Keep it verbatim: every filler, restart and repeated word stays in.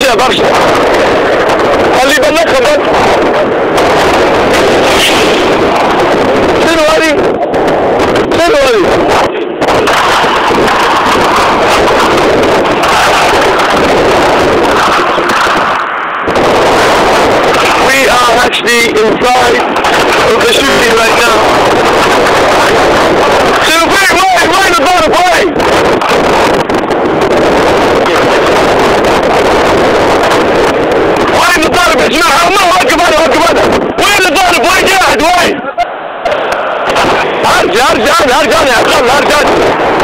فيها برشا. خليه يبلغها بس. شنو هذي؟ شنو هذي؟ We are actually inside of the shooting right now. شنو فيك؟ وين وين الضرب وين؟ وين الضرب يا جماعة؟ الله وقف هذا وقف هذا. وين الضرب؟ وين قاعد وين؟ ارجع ارجع ارجع يا اخوان ارجع.